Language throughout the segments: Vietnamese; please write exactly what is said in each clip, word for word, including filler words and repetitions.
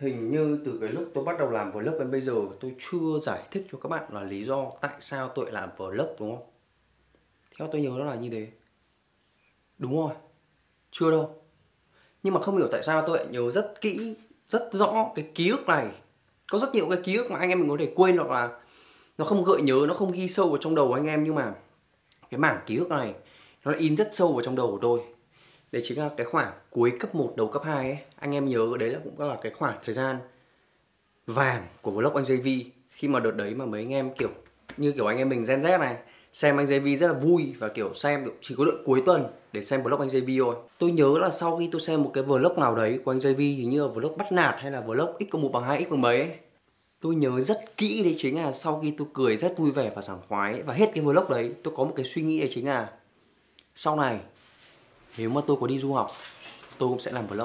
Hình như từ cái lúc tôi bắt đầu làm vlog đến bây giờ tôi chưa giải thích cho các bạn là lý do tại sao tôi lại làm vlog, đúng không? Theo tôi nhớ nó là như thế. Đúng rồi, chưa đâu. Nhưng mà không hiểu tại sao tôi lại nhớ rất kỹ, rất rõ cái ký ức này. Có rất nhiều cái ký ức mà anh em mình có thể quên, hoặc là nó không gợi nhớ, nó không ghi sâu vào trong đầu của anh em. Nhưng mà cái mảng ký ức này nó lại in rất sâu vào trong đầu của tôi. Đấy chính là cái khoảng cuối cấp một đầu cấp hai ấy. Anh em nhớ đấy là cũng là cái khoảng thời gian vàng của vlog anh gi vi. Khi mà đợt đấy mà mấy anh em kiểu như kiểu anh em mình Gen Z này xem anh gi vi rất là vui, và kiểu xem chỉ có đợi cuối tuần để xem vlog anh gi vi thôi. Tôi nhớ là sau khi tôi xem một cái vlog nào đấy của anh gi vi, hình như là vlog bắt nạt hay là vlog x cộng một bằng hai x bằng mấy ấy, tôi nhớ rất kỹ đấy chính là sau khi tôi cười rất vui vẻ và sảng khoái ấy, và hết cái vlog đấy tôi có một cái suy nghĩ đấy chính là sau này nếu mà tôi có đi du học tôi cũng sẽ làm vlog.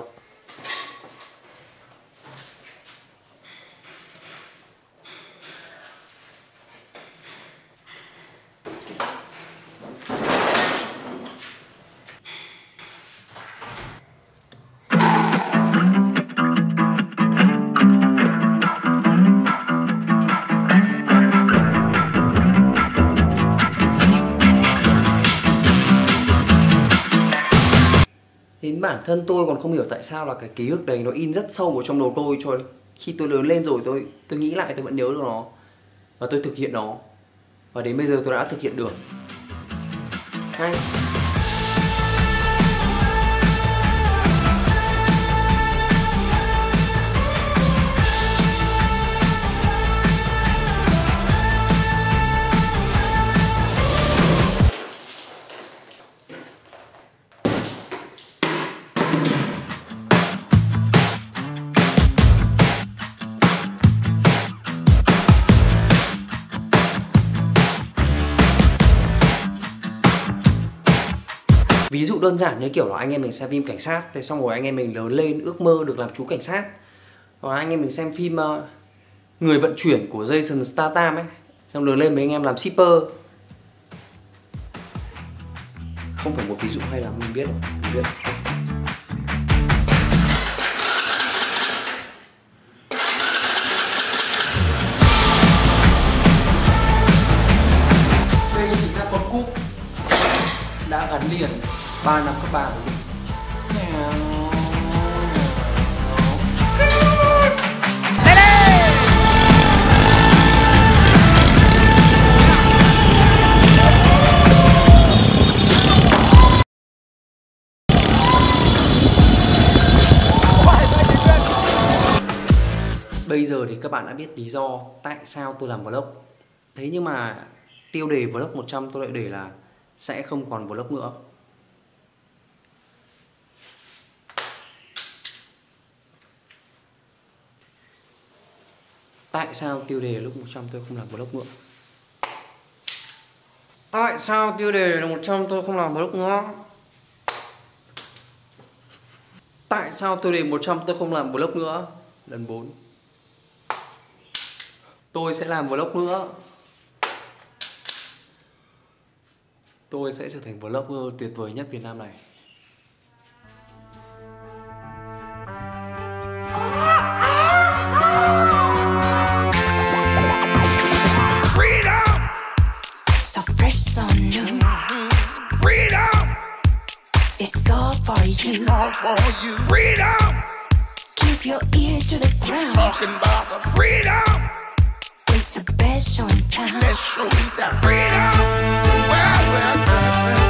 Đến bản thân tôi còn không hiểu tại sao là cái ký ức đấy nó in rất sâu vào trong đầu tôi, cho khi tôi lớn lên rồi tôi tôi nghĩ lại tôi vẫn nhớ được nó và tôi thực hiện nó, và đến bây giờ tôi đã thực hiện được. Hay. Ví dụ đơn giản như kiểu là anh em mình xem phim cảnh sát, thì xong rồi anh em mình lớn lên ước mơ được làm chú cảnh sát. Hoặc là anh em mình xem phim uh, Người vận chuyển của Jason Statham ấy, xong lớn lên mấy anh em làm shipper. Không phải một ví dụ hay lắm, mình biết rồi, mình biết. Đây chính là con cúp đã gắn liền ba năm cấp ba của mình. Bây giờ thì các bạn đã biết lý do tại sao tôi làm vlog. Thế nhưng mà tiêu đề vlog một trăm tôi lại để là sẽ không còn vlog nữa. Tại sao tiêu đề lúc một trăm tôi không làm vlog nữa? Tại sao tiêu đề là một trăm tôi không làm vlog nữa? Tại sao tiêu đề một trăm tôi không làm vlog nữa? Lần bốn. Tôi sẽ làm vlog nữa. Tôi sẽ trở thành vlogger tuyệt vời nhất Việt Nam này. Freedom! So fresh, so new. Freedom! It's all for you. All for you. Freedom! Keep your ear to the ground. Talking about the freedom. It's the best show in town. Best show in town. Freedom! Well, well, well, well.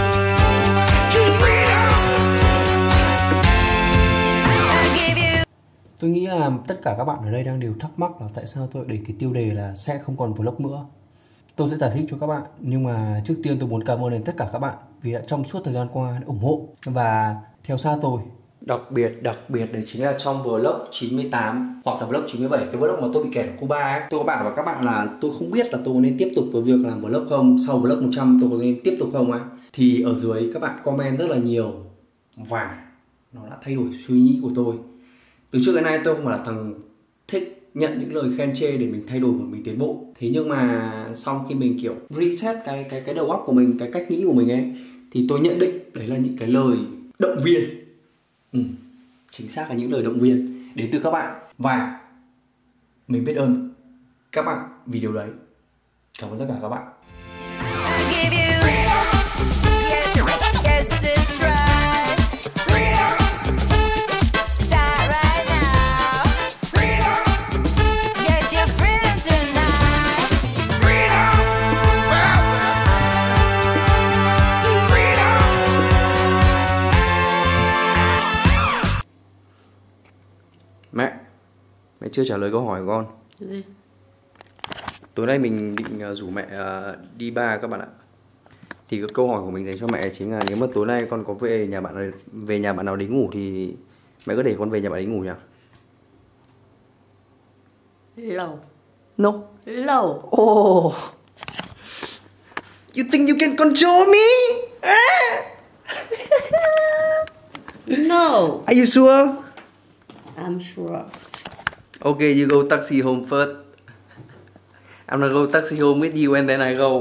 Tôi nghĩ là tất cả các bạn ở đây đang đều thắc mắc là tại sao tôi để cái tiêu đề là sẽ không còn vlog nữa. Tôi sẽ giải thích cho các bạn, nhưng mà trước tiên tôi muốn cảm ơn đến tất cả các bạn vì đã trong suốt thời gian qua đã ủng hộ và theo sát tôi. Đặc biệt, đặc biệt đấy chính là trong vlog chín mươi tám hoặc là vlog chín mươi bảy, cái vlog mà tôi bị kẹt ở Cuba ấy. Tôi có bảo với các bạn là tôi không biết là tôi có nên tiếp tục với việc làm vlog không, sau vlog một trăm tôi có nên tiếp tục không ấy. Thì ở dưới các bạn comment rất là nhiều và nó đã thay đổi suy nghĩ của tôi. Từ trước đến nay tôi không phải là thằng thích nhận những lời khen chê để mình thay đổi và mình tiến bộ. Thế nhưng mà sau khi mình kiểu reset cái cái cái đầu óc của mình, cái cách nghĩ của mình ấy, thì tôi nhận định đấy là những cái lời động viên. Ừ, chính xác là những lời động viên đến từ các bạn. Và mình biết ơn các bạn vì điều đấy. Cảm ơn tất cả các bạn. Mẹ, mẹ chưa trả lời câu hỏi của con. Gì? Tối nay mình định rủ mẹ đi bar các bạn ạ. Thì cái câu hỏi của mình dành cho mẹ chính là nếu mà tối nay con có về nhà bạn này, về nhà bạn nào đấy ngủ thì mẹ có để con về nhà bạn ấy ngủ nhỉ? Lâu. No. Lâu. Oh. You think you can control me? No. Are you sure? I'm sure. Okay, you go taxi home first. I'm gonna go taxi home with you and then I go.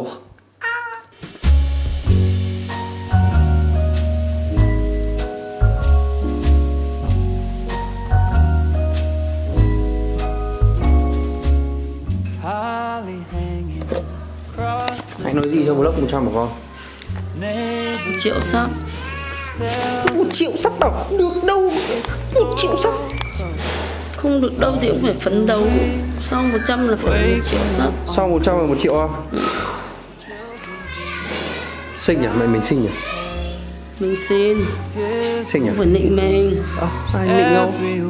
Anh nói gì cho vlog một trăm của con? Một triệu sắp. Một triệu sắp bảo được đâu. Một triệu sắp. Không được đâu thì cũng phải phấn đấu. Sau một trăm là phải một triệu sắp. Sau một trăm là một triệu à? Ừ. Xinh nhỉ? Mẹ mình xinh nhỉ? Mình xin. Xinh nhỉ? Không phải nịnh mình. À, ai nịnh đâu?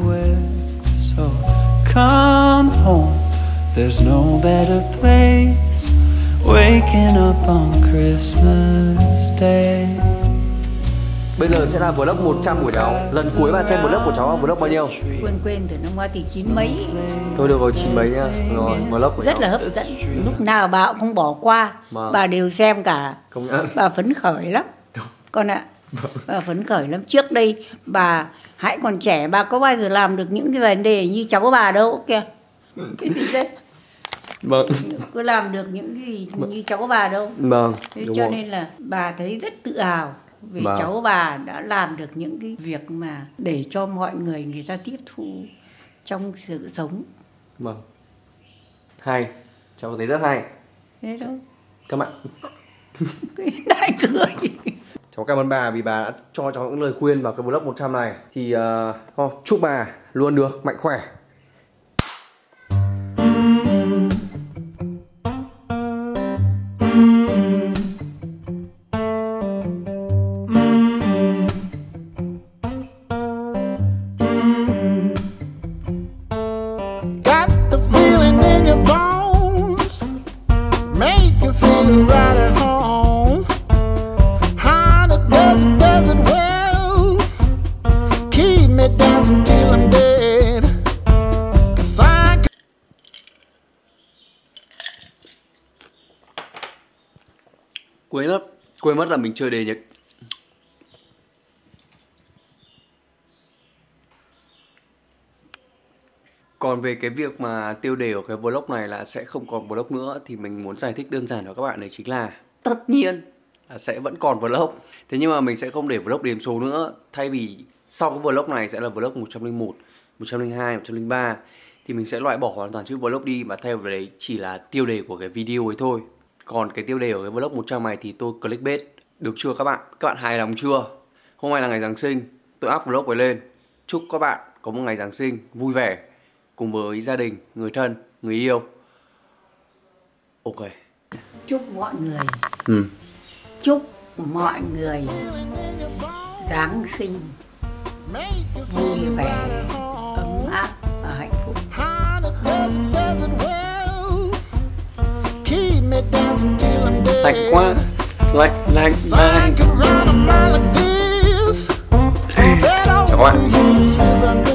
Come home, there's no better place. Waking up on Christmas Day. Bây giờ sẽ là vlog một trăm của cháu. Lần cuối bạn xem vlog của cháu là vlog bao nhiêu? Quên quên từ năm ngoái thì chín mấy. Thôi được rồi, chín mấy nhá. Rồi, vlog của Rất cháu là hấp dẫn. Lúc nào bà cũng không bỏ qua. Vâng. Bà đều xem cả. Công nhận. Bà phấn khởi lắm. Con ạ. Bà phấn khởi lắm. Trước đây bà hãy còn trẻ, bà có bao giờ làm được những cái vấn đề như cháu bà đâu kìa. Cái gì đấy? Vâng. Có làm được những cái gì như cháu bà đâu. Vâng. Thế cho rồi. Nên là bà thấy rất tự hào vì vâng. cháu bà đã làm được những cái việc mà để cho mọi người người ta tiếp thu trong sự sống. Vâng. Hay. Cháu thấy rất hay. Thế đâu. Các bạn. Đại cười. Cháu cảm ơn bà vì bà đã cho cháu những lời khuyên vào cái vlog một trăm này. Thì uh, oh, chúc bà luôn được mạnh khỏe. Right at home, honey, does it, does it well. Keep me dancing till I'm dead. 'Cause I... Quên mất, quên mất là mình chơi đề nhỉ. Còn về cái việc mà tiêu đề của cái vlog này là sẽ không còn vlog nữa thì mình muốn giải thích đơn giản cho các bạn đấy chính là tất nhiên là sẽ vẫn còn vlog. Thế nhưng mà mình sẽ không để vlog đếm số nữa. Thay vì sau cái vlog này sẽ là vlog một trăm lẻ một, một trăm lẻ hai, một trăm lẻ ba thì mình sẽ loại bỏ hoàn toàn chữ vlog đi và thay vào đấy chỉ là tiêu đề của cái video ấy thôi. Còn cái tiêu đề của cái vlog một trăm này thì tôi clickbait. Được chưa các bạn? Các bạn hài lòng chưa? Hôm nay là ngày Giáng sinh, tôi up vlog ấy lên. Chúc các bạn có một ngày Giáng sinh vui vẻ cùng với gia đình, người thân, người yêu. Ok. Chúc mọi người ừ. Chúc mọi người Giáng sinh vui vẻ, ấm áp và hạnh phúc. Lạnh quá. Lạnh, lạnh, lạnh. Chào các bạn.